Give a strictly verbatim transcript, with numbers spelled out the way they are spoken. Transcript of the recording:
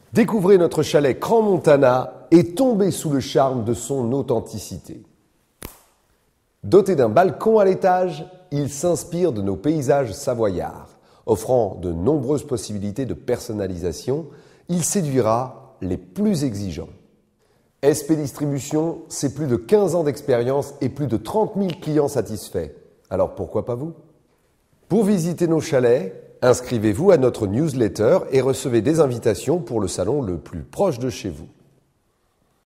Découvrez notre chalet Crans-Montana et tombez sous le charme de son authenticité. Doté d'un balcon à l'étage, il s'inspire de nos paysages savoyards. Offrant de nombreuses possibilités de personnalisation, il séduira les plus exigeants. S P Distribution, c'est plus de quinze ans d'expérience et plus de trente mille clients satisfaits. Alors pourquoi pas vous? Pour visiter nos chalets, inscrivez-vous à notre newsletter et recevez des invitations pour le salon le plus proche de chez vous.